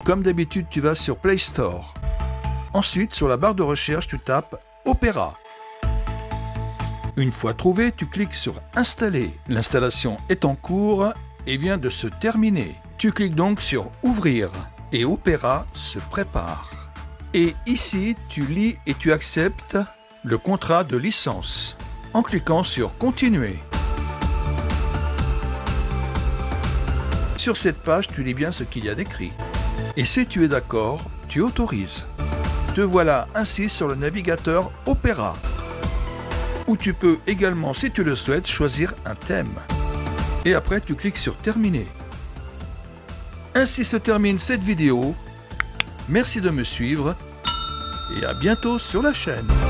Comme d'habitude, tu vas sur Play Store. Ensuite, sur la barre de recherche, tu tapes Opera. Une fois trouvé, tu cliques sur Installer. L'installation est en cours et vient de se terminer. Tu cliques donc sur Ouvrir et Opera se prépare. Et ici, tu lis et tu acceptes le contrat de licence en cliquant sur Continuer. Sur cette page, tu lis bien ce qu'il y a d'écrit. Et si tu es d'accord, tu autorises. Te voilà ainsi sur le navigateur Opera, où tu peux également, si tu le souhaites, choisir un thème. Et après, tu cliques sur Terminer. Ainsi se termine cette vidéo. Merci de me suivre et à bientôt sur la chaîne.